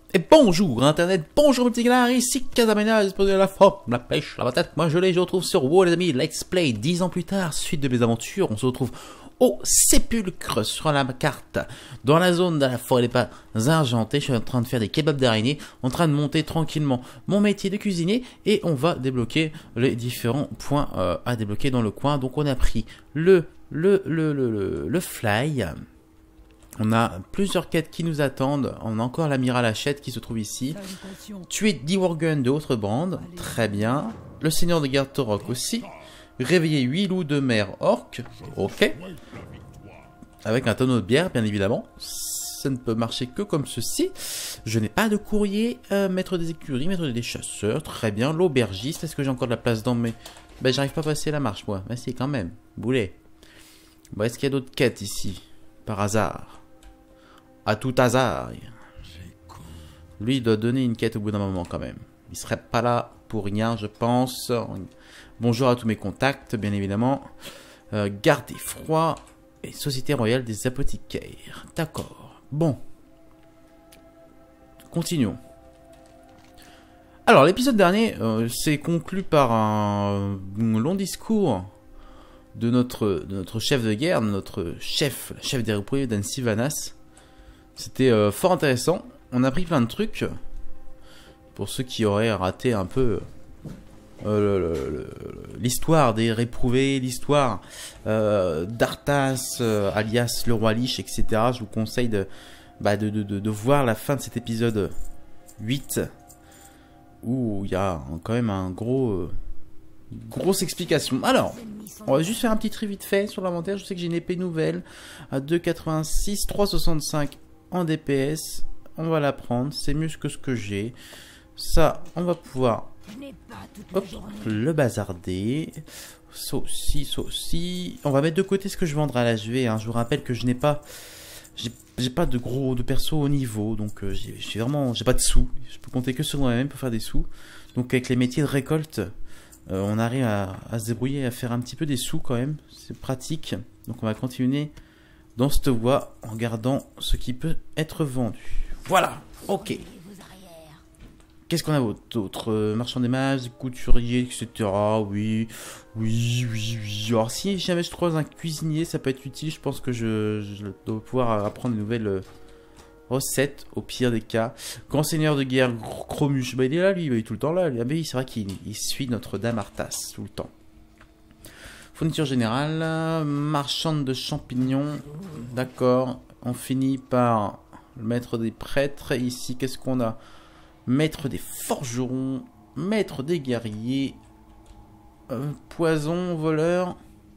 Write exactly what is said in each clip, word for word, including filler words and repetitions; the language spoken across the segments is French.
Et bonjour Internet, bonjour Multigalar, ici Casamena, disposé de la forme, la pêche, la patate, moi je l'ai, je retrouve sur WoW les amis, Let's Play, dix ans plus tard, suite de mes aventures, on se retrouve au sépulcre sur la carte, dans la zone de la forêt des pas argentées, je suis en train de faire des kebabs d'araignées, en train de monter tranquillement mon métier de cuisinier, et on va débloquer les différents points euh, à débloquer dans le coin. Donc on a pris le, le, le, le, le, le fly. On a plusieurs quêtes qui nous attendent. On a encore l'amiral Hachette qui se trouve ici. Tuer dix Worgen de autres bandes. Très bien. Le seigneur de garde Torok aussi. Réveiller huit loups de mer orques. Ok. Avec un tonneau de bière, bien évidemment. Ça ne peut marcher que comme ceci. Je n'ai pas de courrier. Euh, maître des écuries, maître des chasseurs. Très bien. L'aubergiste. Est-ce que j'ai encore de la place dans mes... Ben, j'arrive pas à passer la marche, moi. Ben, si, quand même. Boulet. Bon, est-ce qu'il y a d'autres quêtes ici? Par hasard. À tout hasard. Lui, il doit donner une quête au bout d'un moment quand même. Il serait pas là pour rien, je pense. Bonjour à tous mes contacts, bien évidemment. Euh, Gardez froid et Société Royale des Apothicaires. D'accord. Bon. Continuons. Alors, l'épisode dernier euh, s'est conclu par un, un long discours de notre, de notre chef de guerre, de notre chef, la chef des repris d'Anne Sylvanas. C'était euh, fort intéressant. On a appris plein de trucs. Pour ceux qui auraient raté un peu euh, l'histoire des réprouvés, l'histoire euh, d'Arthas, euh, alias le roi Lich, et cetera. Je vous conseille de, bah, de, de, de, de voir la fin de cet épisode huit. Où il y a quand même un gros... Euh, grosse explication. Alors, on va juste faire un petit tri vite fait sur l'inventaire. Je sais que j'ai une épée nouvelle à deux quatre-vingt-six, trois soixante-cinq en D P S. On va la prendre. C'est mieux que ce que j'ai. Ça, on va pouvoir hop, le bazarder. Ça aussi, ça aussi. On va mettre de côté ce que je vendrai à la H V. Hein. Je vous rappelle que je n'ai pas... J'ai pas de gros de perso au niveau. Donc, euh, j'ai vraiment... J'ai pas de sous. Je peux compter que sur moi-même pour faire des sous. Donc, avec les métiers de récolte... Euh, on arrive à, à se débrouiller, à faire un petit peu des sous quand même. C'est pratique. Donc on va continuer dans cette voie en gardant ce qui peut être vendu. Voilà. Ok. Qu'est-ce qu'on a d'autre? euh, Marchand des mages, couturier, et cetera. Oui. Oui, oui, oui. Alors si jamais je croise un cuisinier, ça peut être utile. Je pense que je, je dois pouvoir apprendre de nouvelles... Euh, recette au pire des cas. Grand seigneur de guerre Chromuche, bah il est là lui, il est tout le temps là. Ah, c'est vrai qu'il suit Notre-Dame Arthas tout le temps. Fourniture générale, marchande de champignons. D'accord. On finit par le maître des prêtres. Et ici, qu'est-ce qu'on a? Maître des forgerons, maître des guerriers, euh, poison, voleur.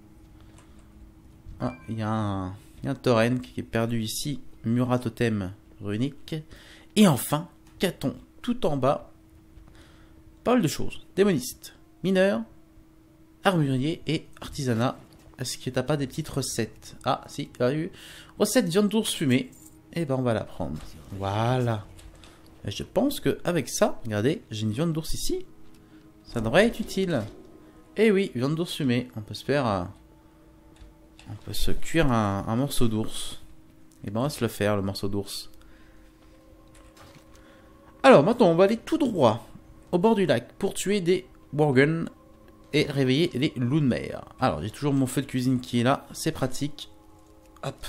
Ah, il y a un, il y a un tauren qui est perdu ici. Murat totem runique. Et enfin, qu'a-t-on tout en bas? Pas mal de choses. Démoniste, mineur, armurier et artisanat. Est-ce que t'as pas des petites recettes? Ah, si, il y a eu. Recette viande d'ours fumée. Et ben, on va la prendre. Voilà. Et je pense qu'avec ça, regardez, j'ai une viande d'ours ici. Ça devrait être utile. Et oui, viande d'ours fumée. On peut se faire... Euh, on peut se cuire un, un morceau d'ours. Et ben on va se le faire, le morceau d'ours. Alors maintenant on va aller tout droit au bord du lac pour tuer des Worgen et réveiller les loups de mer. Alors j'ai toujours mon feu de cuisine qui est là, c'est pratique. Hop.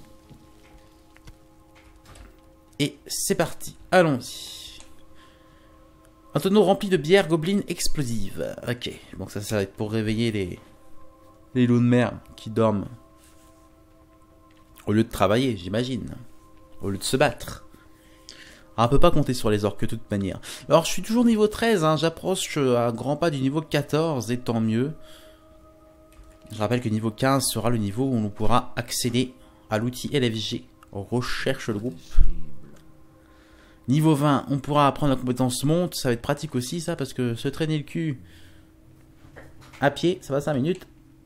Et c'est parti, allons-y. Un tonneau rempli de bière gobeline explosive. Ok, donc ça, ça va être pour réveiller les, les loups de mer qui dorment. Au lieu de travailler, j'imagine. Au lieu de se battre. Alors, on peut pas compter sur les orques de toute manière. Alors, je suis toujours niveau treize, hein, j'approche à grands pas du niveau quatorze, et tant mieux. Je rappelle que niveau quinze sera le niveau où on pourra accéder à l'outil L F G. On recherche le groupe. Niveau vingt, on pourra apprendre la compétence monte. Ça va être pratique aussi, ça, parce que se traîner le cul à pied, ça va cinq minutes.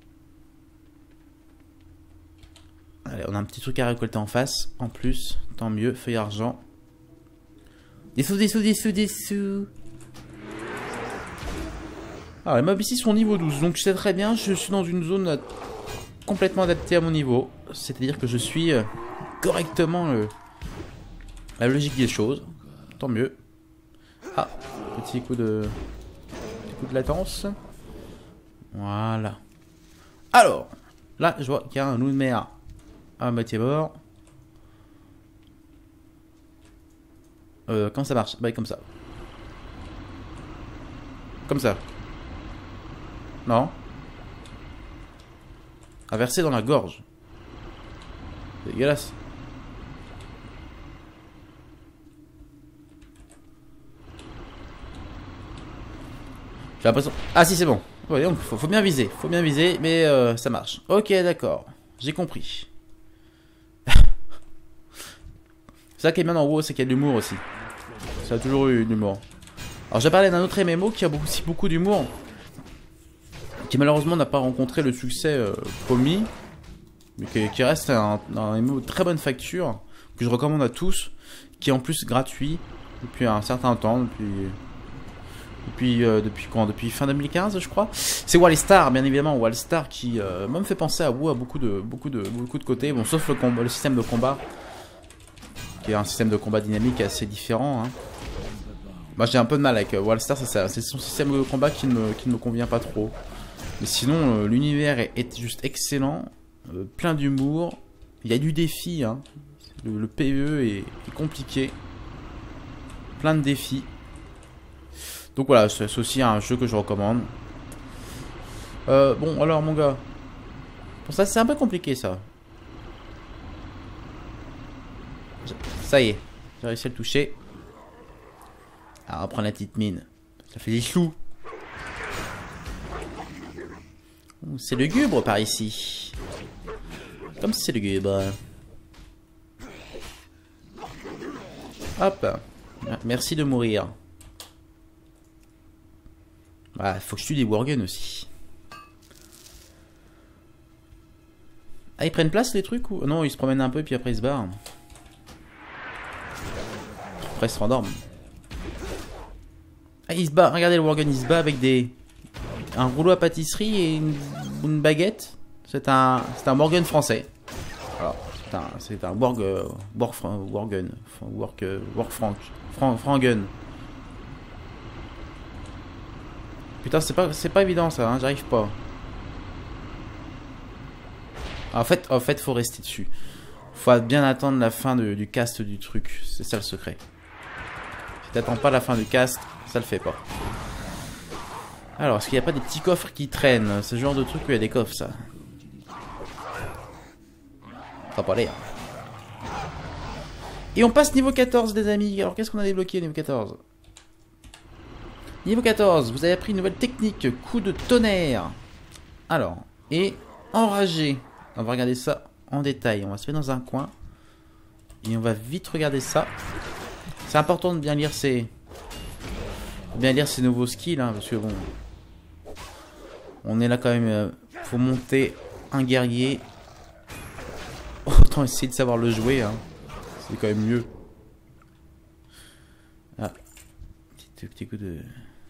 Allez, on a un petit truc à récolter en face. En plus, tant mieux. Feuille argent. Des sous, des sous, des sous, des sous. Alors, les mobs ici sont niveau douze. Donc, je sais très bien, je suis dans une zone complètement adaptée à mon niveau. C'est-à-dire que je suis correctement euh, la logique des choses. tant mieux. Ah, petit coup de... Petit coup de latence. Voilà. Alors, là, je vois qu'il y a un loup de mer à moitié mort. Euh, comment ça marche? Bah, comme ça. Comme ça. Non. À verser dans la gorge. C'est dégueulasse. J'ai l'impression... Ah si, c'est bon. Ouais, donc, faut, faut bien viser. Faut bien viser, mais euh, ça marche. Ok, d'accord. J'ai compris. C'est ça qui est bien en WoW, c'est qu'il y a de l'humour aussi. Ça a toujours eu de l'humour. Alors j'ai parlé d'un autre M M O qui a aussi beaucoup d'humour. Qui malheureusement n'a pas rencontré le succès euh, promis. Mais qui, qui reste un, un M M O de très bonne facture. Que je recommande à tous. Qui est en plus gratuit. Depuis un certain temps. Depuis... Depuis, euh, depuis quand? Depuis fin deux mille quinze, je crois. C'est Wildstar, bien évidemment. Wildstar qui euh, moi me fait penser à WoW à beaucoup de, beaucoup de, beaucoup de côtés. Bon, sauf le, combat, le système de combat. Qui est un système de combat dynamique assez différent. Hein. Moi, j'ai un peu de mal avec euh, Wildstar. C'est son système de combat qui ne me, qui ne me convient pas trop. Mais sinon, euh, l'univers est, est juste excellent. Euh, plein d'humour. Il y a du défi. Hein. Le, le P V E est, est compliqué. Plein de défis. Donc voilà, c'est aussi un jeu que je recommande. Euh, bon, alors mon gars. Pour ça, c'est un peu compliqué ça. Ça y est, j'ai réussi à le toucher. Alors, on va prendre la petite mine. Ça fait des choux. C'est lugubre par ici. Comme si c'est lugubre. Hop. Merci de mourir. Ah, faut que je tue des Worgen aussi. Ah, ils prennent place les trucs ou... Non, ils se promènent un peu puis après ils se barrent. Après ils se rendorment. Ah, il se bat, regardez le Worgen, il se bat avec des... Un rouleau à pâtisserie et une, une baguette. C'est un... C'est un Worgen français. Alors, c'est un... C'est un Worg... Worg... Worgen... Worg... Worg... Frank... Frank... Frangen. Putain, c'est pas, c'est pas évident ça, hein, j'arrive pas. En fait, en fait, faut rester dessus. Faut bien attendre la fin de, du cast du truc. C'est ça le secret. Si t'attends pas la fin du cast, ça le fait pas. Alors, est-ce qu'il n'y a pas des petits coffres qui traînent? Ce genre de truc où il y a des coffres, ça. Ça va pas l'air. Et on passe niveau quatorze, les amis. Alors, qu'est-ce qu'on a débloqué niveau quatorze? Niveau quatorze, vous avez appris une nouvelle technique, coup de tonnerre. Alors, et enragé. On va regarder ça en détail. On va se mettre dans un coin. Et on va vite regarder ça. C'est important de bien lire ces... Bien lire ces nouveaux skills, hein, parce que bon... On est là quand même... Euh, faut monter un guerrier. Autant essayer de savoir le jouer, hein. C'est quand même mieux. Ah. Petit, petit coup de...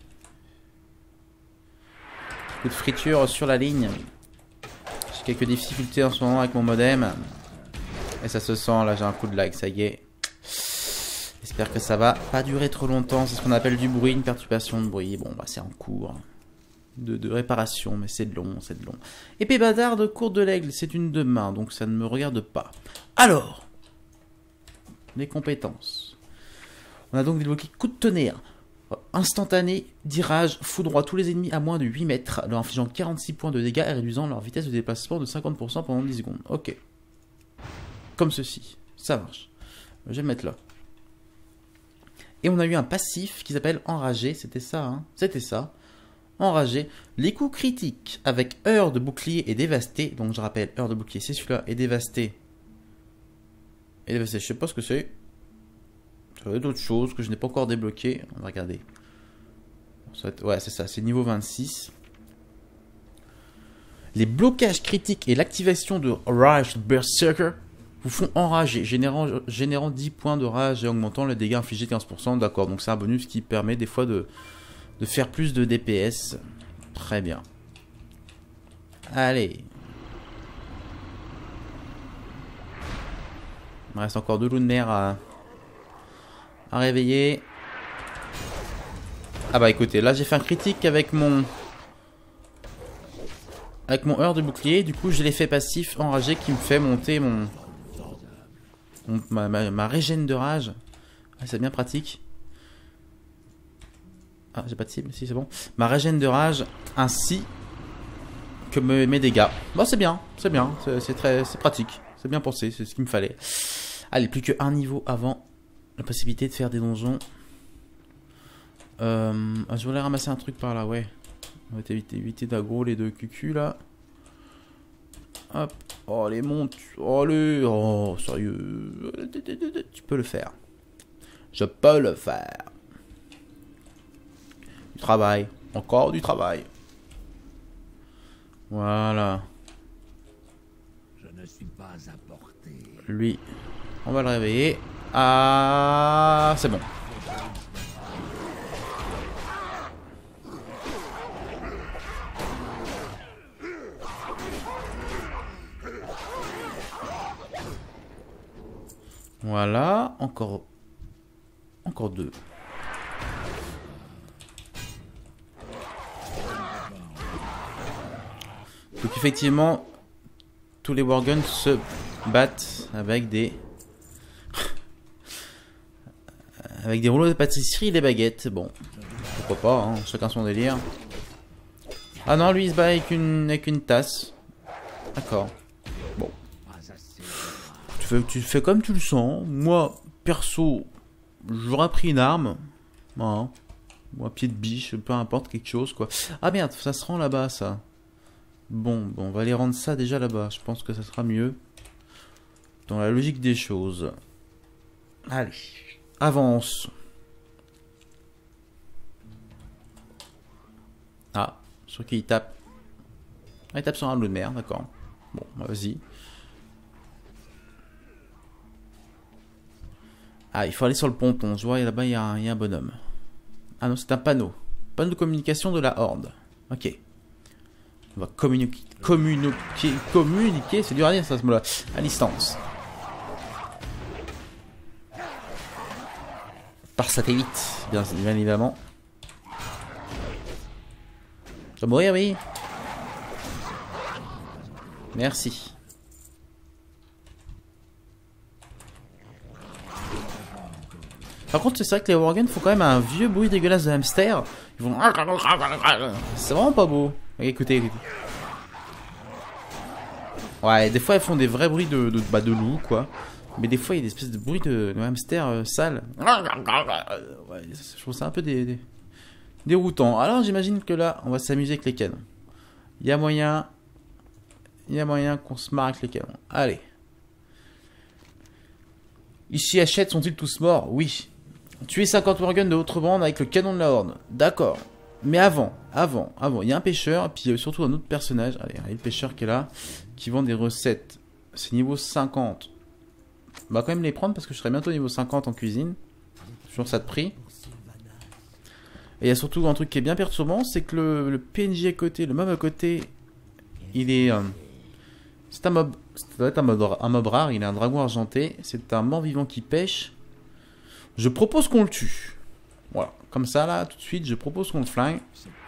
Coup de friture sur la ligne. J'ai quelques difficultés en ce moment avec mon modem. Et ça se sent, là j'ai un coup de lag, ça y est. J'espère que ça va pas durer trop longtemps. C'est ce qu'on appelle du bruit, une perturbation de bruit. Bon bah c'est en cours de, de réparation, mais c'est long, c'est long. Épée bâtarde, courte de l'aigle, c'est une de main, donc ça ne me regarde pas. Alors, les compétences. On a donc débloqué coup de tonnerre. Instantané, dirage, foudroie tous les ennemis à moins de huit mètres, leur infligeant quarante-six points de dégâts et réduisant leur vitesse de déplacement de cinquante pour cent pendant dix secondes. Ok. Comme ceci. Ça marche. Je vais le mettre là. Et on a eu un passif qui s'appelle Enragé. C'était ça, hein. C'était ça. Enragé. Les coups critiques avec heure de bouclier et dévasté. Donc je rappelle, heure de bouclier, c'est celui-là. Et dévasté. Et dévasté, je sais pas ce que c'est. Ça va être d'autres choses que je n'ai pas encore débloquées. On va regarder. Ouais, c'est ça. C'est niveau vingt-six. Les blocages critiques et l'activation de Rage Berserker vous font enrager, générant, générant dix points de rage et augmentant les dégâts infligés de quinze pour cent. D'accord, donc c'est un bonus qui permet des fois de, de faire plus de D P S. Très bien. Allez. Il me reste encore deux loups de mer à, À réveiller. Ah bah écoutez, là j'ai fait un critique avec mon... Avec mon heure de bouclier. Du coup j'ai l'effet passif enragé qui me fait monter mon... mon ma, ma, ma régène de rage. Ah, c'est bien pratique. Ah j'ai pas de cible, si c'est bon. Ma régène de rage ainsi que me, mes dégâts. Bon c'est bien, c'est bien, c'est très, c'est pratique. C'est bien pensé, c'est ce qu'il me fallait. Allez, plus qu'un niveau avant la possibilité de faire des donjons. Euh, ah, je voulais ramasser un truc par là, ouais. On va éviter, éviter d'aggro les deux cucus là. Hop. Oh les montes. Oh les. Oh sérieux. Tu peux le faire. Je peux le faire. Du travail. Encore du travail. Voilà. Je ne suis pas à portée. Lui. On va le réveiller. Ah, c'est bon. Voilà, encore encore deux. Donc effectivement, tous les Worgen se battent avec des avec des rouleaux de pâtisserie et des baguettes. Bon, pourquoi pas, hein, chacun son délire. Ah non, lui il se bat avec une avec une tasse. D'accord. Bon. Tu fais, tu fais comme tu le sens. Moi, perso, j'aurais pris une arme. Hein. Ou un pied de biche, peu importe, quelque chose quoi. Ah merde, ça se rend là-bas ça. Bon, bon, on va aller rendre ça déjà là-bas. Je pense que ça sera mieux. Dans la logique des choses. Allez, avance. Ah, sur qui il tape. Ah, il tape sur un bleu de mer, d'accord. Bon, bah, vas-y. Ah, il faut aller sur le ponton. Je vois là-bas, il y, y a un bonhomme. Ah non, c'est un panneau. Panneau de communication de la Horde. Ok. On va communiquer, communiquer, communiquer, c'est dur à dire ça ce mot-là, à distance. Par satellite, bien, bien évidemment. Je vais mourir, oui. Merci. Par contre, c'est vrai que les Worgen font quand même un vieux bruit dégueulasse de hamster. Ils vont... C'est vraiment pas beau. Écoutez, écoutez. Ouais, des fois, elles font des vrais bruits de, de, bah, de loup, quoi. Mais des fois, il y a des espèces de bruits de, de hamster euh, sales. Ouais, je trouve ça un peu des, des, déroutant. Alors, j'imagine que là, on va s'amuser avec les canons. Il y a moyen... Il y a moyen qu'on se marre avec les canons. Allez. Ici, Hachette, sont-ils tous morts? Oui. Tuer cinquante Worgen de l'autre bande avec le canon de la Horde. D'accord. Mais avant, avant, avant, il y a un pêcheur, et puis euh, surtout un autre personnage. Allez, il y a le pêcheur qui est là, qui vend des recettes. C'est niveau cinquante. On va quand même les prendre parce que je serai bientôt niveau cinquante en cuisine. Toujours ça de prix. Et il y a surtout un truc qui est bien perturbant, c'est que le, le P N J à côté, le mob à côté, il est... Euh, c'est un mob, ça doit être un mob, un mob rare, il est un dragon argenté. C'est un mort-vivant qui pêche. Je propose qu'on le tue. Voilà, comme ça là, tout de suite, je propose qu'on le flingue.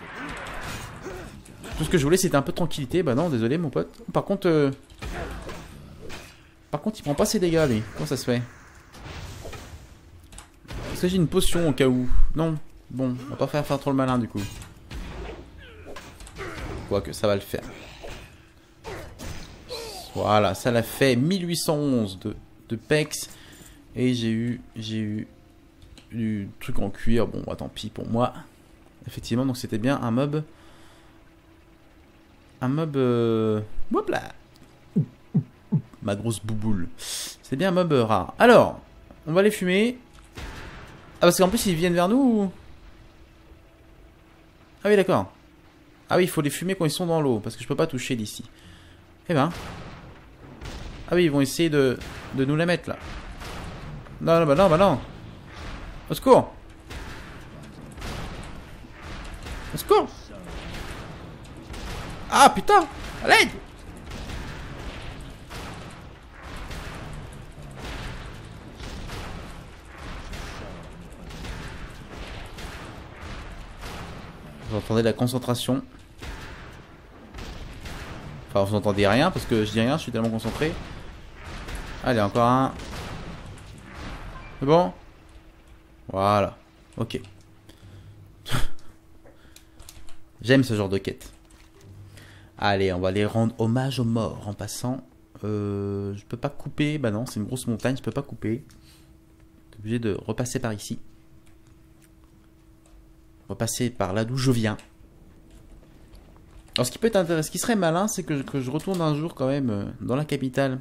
Tout ce que je voulais, c'était un peu de tranquillité. Bah non, désolé mon pote. Par contre... Euh... Par contre, il prend pas ses dégâts, lui. Comment ça se fait? Est-ce que j'ai une potion au cas où? Non. Bon, on va pas faire faire trop le malin, du coup. Quoique, ça va le faire. Voilà, ça l'a fait. mille huit cent onze de, de pex. Et j'ai eu... J'ai eu... du truc en cuir. Bon, bah, tant pis pour moi. Effectivement, donc c'était bien un mob... Un mob... Euh... Hop là. Ma grosse bouboule. C'est bien un mob rare. Alors, on va les fumer. Ah, parce qu'en plus, ils viennent vers nous ou... Ah oui, d'accord. Ah oui, il faut les fumer quand ils sont dans l'eau. Parce que je peux pas toucher d'ici. Eh ben. Ah oui, ils vont essayer de, de nous la mettre, là. Non, non, bah non, bah non. Au secours. Au secours. Ah, putain. À l'aide. Vous entendez la concentration. Enfin, vous entendez rien parce que je dis rien, je suis tellement concentré. Allez, encore un. C'est bon? Voilà. Ok. J'aime ce genre de quête. Allez, on va aller rendre hommage aux morts en passant. Euh, je peux pas couper. Bah non, c'est une grosse montagne, je peux pas couper. Je suis obligé de repasser par ici. Repasser par là d'où je viens. Alors ce qui peut être intéressant, ce qui serait malin, c'est que, que je retourne un jour quand même euh, dans la capitale.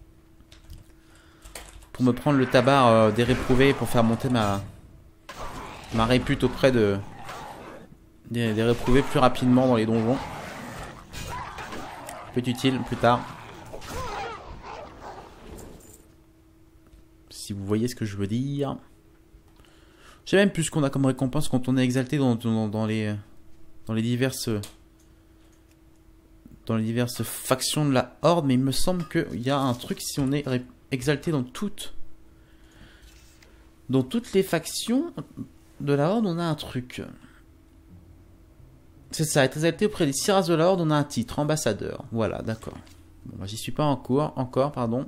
Pour me prendre le tabac euh, des réprouvés pour faire monter ma, ma répute auprès de des, des réprouvés plus rapidement dans les donjons. Peut être utile plus tard. Si vous voyez ce que je veux dire. Je sais même plus ce qu'on a comme récompense quand on est exalté dans, dans, dans les dans les diverses dans les diverses factions de la Horde, mais il me semble qu'il y a un truc si on est exalté dans toutes dans toutes les factions de la Horde, on a un truc. C'est ça, être exalté auprès des six races de la Horde, on a un titre, ambassadeur. Voilà, d'accord. Bon, bah, j'y suis pas en cours, encore, pardon.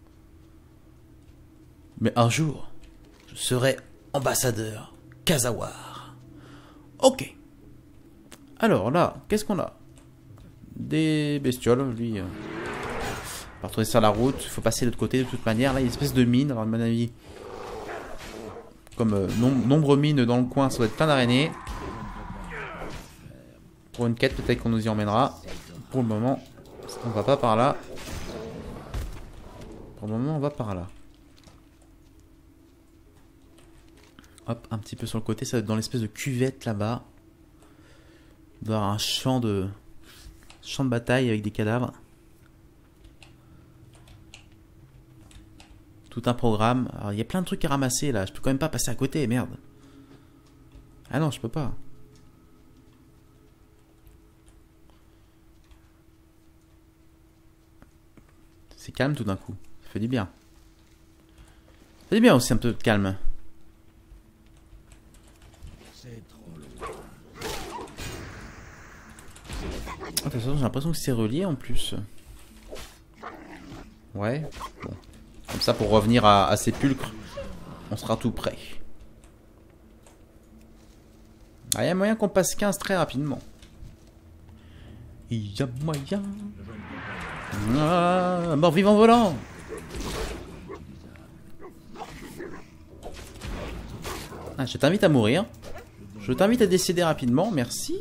Mais un jour, je serai ambassadeur Khazawar. Ok. Alors là, qu'est-ce qu'on a? Des bestioles, lui. Euh... On va retrouver ça la route. Il faut passer de l'autre côté de toute manière. Là, il y a une espèce de mine. Alors, à mon avis, comme euh, nom nombre mines dans le coin, ça doit être plein d'araignées. Pour une quête, peut-être qu'on nous y emmènera. Pour le moment, on va pas par là. Pour le moment, on va par là. Hop, un petit peu sur le côté, ça va être dans l'espèce de cuvette là-bas. Il doit y avoir un champ de... champ de bataille avec des cadavres. Tout un programme. Alors, il y a plein de trucs à ramasser là. Je peux quand même pas passer à côté, merde. Ah non, je peux pas. C'est calme tout d'un coup. Ça fait du bien. Ça fait du bien aussi un peu de calme. De toute façon, j'ai l'impression que c'est relié en plus. Ouais. Bon. Comme ça, pour revenir à, à Sépulcre, on sera tout prêt. Ah, il y a moyen qu'on passe quinze très rapidement. Il y a moyen. Ah, mort vivant volant. Ah, je t'invite à mourir. Je t'invite à décéder rapidement, merci.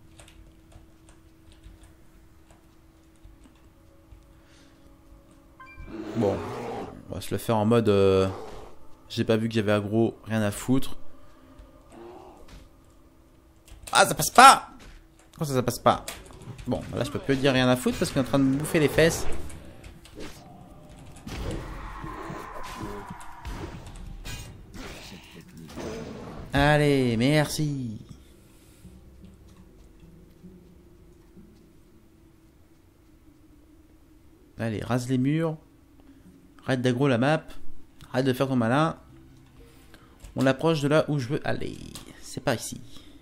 Bon, on va se le faire en mode euh, j'ai pas vu que j'avais aggro, rien à foutre. Ah, ça passe pas. Comment ça, ça passe pas? Bon, là je peux plus dire rien à foutre parce qu'il est en train de me bouffer les fesses. Allez, merci. Allez, rase les murs. Arrête d'aggro la map. Arrête de faire ton malin. On approche de là où je veux aller. C'est par ici.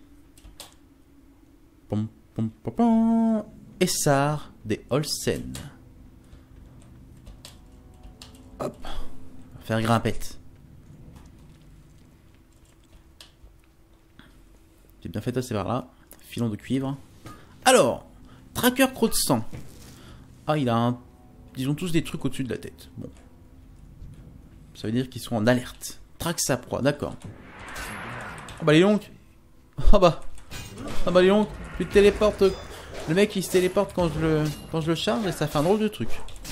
Pom, pom, pom, pom. Essar des Olsen. Hop. On va faire grimpette. J'ai bien fait passer par là. Filon de cuivre. Alors, tracker croc de sang. Ah, il a un... Ils ont tous des trucs au-dessus de la tête. Bon. Ça veut dire qu'ils sont en alerte. Traque sa proie, d'accord. Ah bah les longs. Ah bah. Ah bah les longs. Tu te téléportes. Le mec il se téléporte quand je le quand je le charge et ça fait un drôle de truc.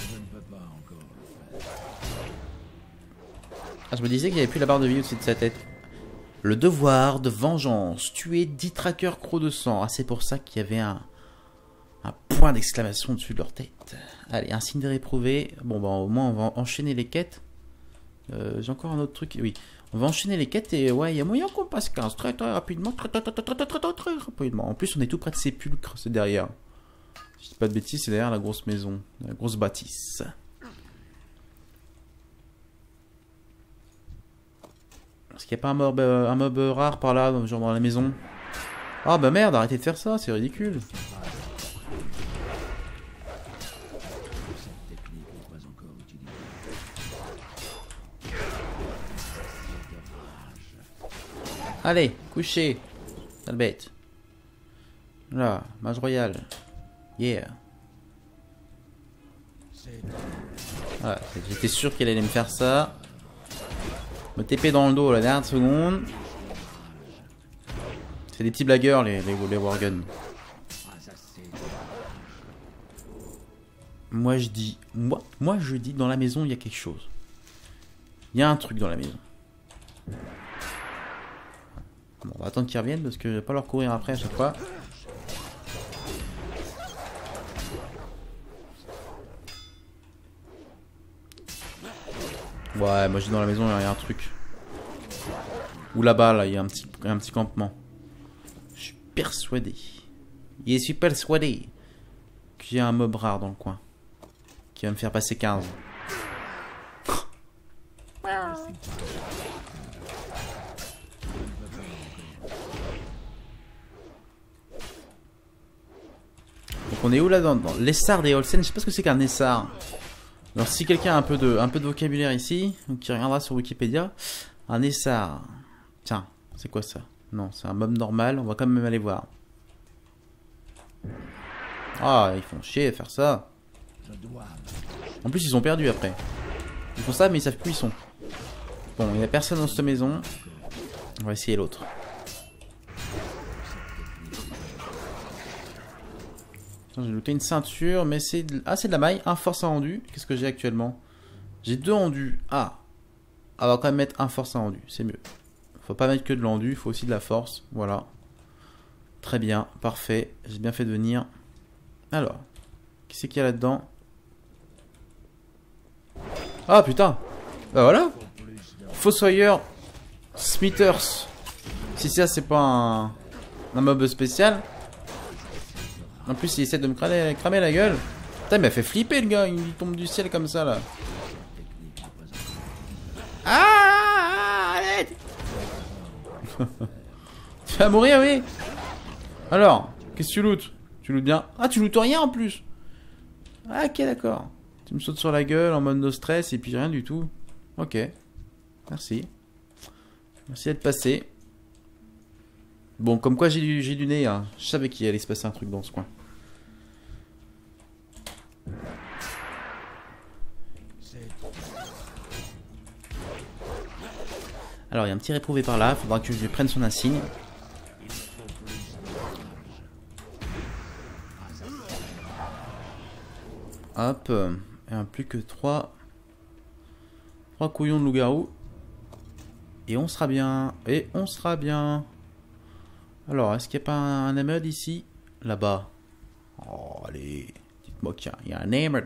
Ah, je me disais qu'il n'y avait plus la barre de vie au-dessus de sa tête. Le devoir de vengeance. Tuer dix trackers crocs de sang. Ah, c'est pour ça qu'il y avait un... Un point d'exclamation au-dessus de leur tête. Allez, un signe de réprouvé. Bon, bah, au moins, on va enchaîner les quêtes. Euh, J'ai encore un autre truc. Oui, on va enchaîner les quêtes et ouais, il y a moyen qu'on passe quinze très très rapidement. Très très très très très très très très rapidement. En plus, on est tout près de Sépulcre, c'est derrière. Si je dis pas de bêtises, c'est derrière la grosse maison. La grosse bâtisse. Est-ce qu'il n'y a pas un mob, un mob rare par là, genre dans la maison? Ah bah merde, arrêtez de faire ça, c'est ridicule. Cette technique n'est pas encore utilisée. Allez, couchez. Sale bête. Là, mage royal. Yeah. Voilà, j'étais sûr qu'elle allait me faire ça. Me T P dans le dos la dernière seconde. C'est des petits blagueurs les, les, les Worgen. Moi je dis, moi, moi je dis dans la maison il y a quelque chose. Il y a un truc dans la maison. Bon, on va attendre qu'ils reviennent parce que je vais pas leur courir après à chaque fois. Ouais, moi je dis dans la maison il y a un truc. Ou là-bas là, il y a un petit, un petit campement. Je suis persuadé. Je suis persuadé qu'il y a un mob rare dans le coin. Qui va me faire passer quinze. Donc on est où là dans, dans l'Essar des Olsen? Je sais pas ce que c'est qu'un Essar. Alors si quelqu'un a un peu de, un peu de vocabulaire ici, ou qui regardera sur Wikipédia, un Essar. Tiens, c'est quoi ça? Non, c'est un mob normal, on va quand même aller voir. Ah, ils font chier à faire ça. En plus, ils sont perdus après. Ils font ça, mais ils savent plus où ils sont. Bon, il n'y a personne dans cette maison. On va essayer l'autre. J'ai looté une ceinture, mais c'est de... Ah, c'est de la maille. Un force à rendu. Qu'est-ce que j'ai actuellement? J'ai deux rendus. Ah. On va quand même mettre un force à rendu. C'est mieux. Faut pas mettre que de l'endu, il faut aussi de la force. Voilà. Très bien. Parfait. J'ai bien fait de venir. Alors. Qui c'est qu'il y a là-dedans? Ah, putain. Bah voilà. Fossoyeur Smithers. Si ça, c'est pas un... un mob spécial. En plus, il essaie de me cramer, cramer la gueule. Putain, il m'a fait flipper le gars. Il tombe du ciel comme ça là. Ah, arrête. Tu vas mourir, oui. Alors, qu'est-ce que tu lootes? Tu lootes bien? Ah, tu lootes rien en plus. Ah, ok, d'accord. Tu me sautes sur la gueule en mode no stress et puis rien du tout. Ok. Merci. Merci d'être passé. Bon, comme quoi j'ai du, j'ai du nez, hein. Je savais qu'il allait se passer un truc dans ce coin. Alors, il y a un petit réprouvé par là. Il faudra que je lui prenne son insigne. Hop. Et un plus que trois. Trois couillons de loup-garou. Et on sera bien. Et on sera bien. Alors, est-ce qu'il n'y a pas un, un Emerald ici? Là-bas. Oh, allez. Dites-moi qu'il y, y a un Emerald.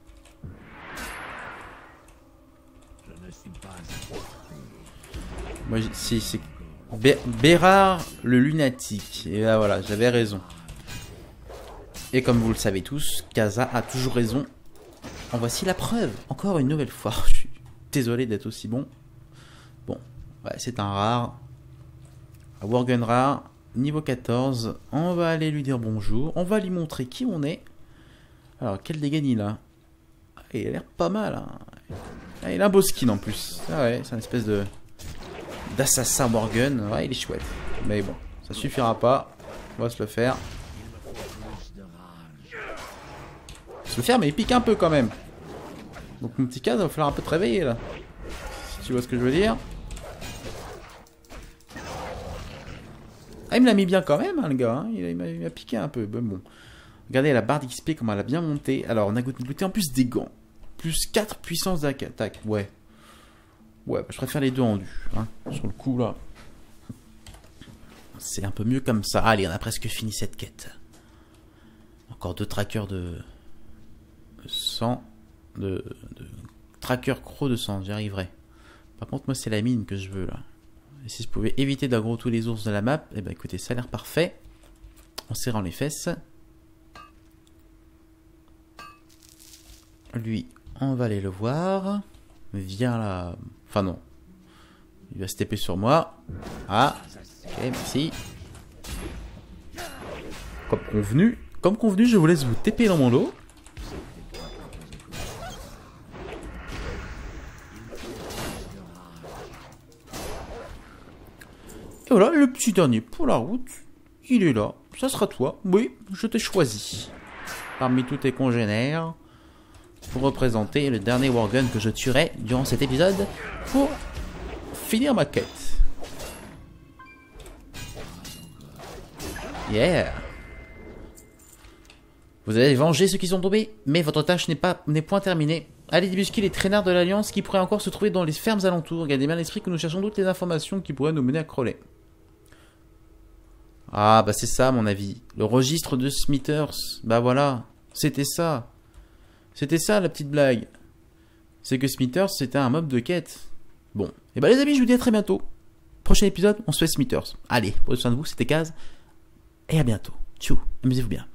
Je ne suis pas... Moi, si, c'est... Bé Bérard le lunatique. Et là, voilà, j'avais raison. Et comme vous le savez tous, Kaza a toujours raison. En voici la preuve. Encore une nouvelle fois. Je suis désolé d'être aussi bon. Bon, ouais, c'est un rare. Un Worgen rare. Niveau quatorze. On va aller lui dire bonjour. On va lui montrer qui on est. Alors, quel dégât il a? Il a l'air pas mal. Hein. Ah, il a un beau skin en plus. Ah ouais, c'est une espèce de... d'assassin Worgen. Ouais, il est chouette. Mais bon, ça suffira pas. On va se le faire. Se le faire, mais il pique un peu quand même. Donc mon petit cas, il va falloir un peu te réveiller là. Si tu vois ce que je veux dire. Ah, il me l'a mis bien quand même, hein, le gars. Hein. Il m'a piqué un peu. Bon, bon. Regardez la barre d'X P, comment elle a bien monté. Alors, on a goûté en plus des gants. Plus quatre puissances d'attaque. Ouais. Ouais, bah, je préfère les deux rendus. Hein, sur le coup, là. C'est un peu mieux comme ça. Allez, on a presque fini cette quête. Encore deux trackers de... sang. De... de... tracker croc de sang, j'y arriverai. Par contre, moi, c'est la mine que je veux, là. Et si je pouvais éviter d'aggro tous les ours de la map, eh ben écoutez, ça a l'air parfait. En serrant les fesses. Lui, on va aller le voir. Viens là. Enfin non. Il va se taper sur moi. Ah. Ok, merci. Comme convenu, comme convenu, je vous laisse vous T P dans mon dos. Et voilà, le petit dernier pour la route, il est là. Ça sera toi. Oui, je t'ai choisi. Parmi tous tes congénères, pour représenter le dernier Worgen que je tuerai durant cet épisode pour finir ma quête. Yeah. Vous avez vengé ceux qui sont tombés, mais votre tâche n'est pas n'est point terminée. Allez débusquer les traînards de l'Alliance qui pourraient encore se trouver dans les fermes alentours. Gardez bien à l'esprit que nous cherchons toutes les informations qui pourraient nous mener à Crowley. Ah, bah c'est ça, à mon avis. Le registre de Smithers. Bah voilà. C'était ça. C'était ça, la petite blague. C'est que Smithers, c'était un mob de quête. Bon. Et bah les amis, je vous dis à très bientôt. Prochain épisode, on se fait Smithers. Allez, prenez soin de vous, c'était Kaz. Et à bientôt. Tchou, amusez-vous bien.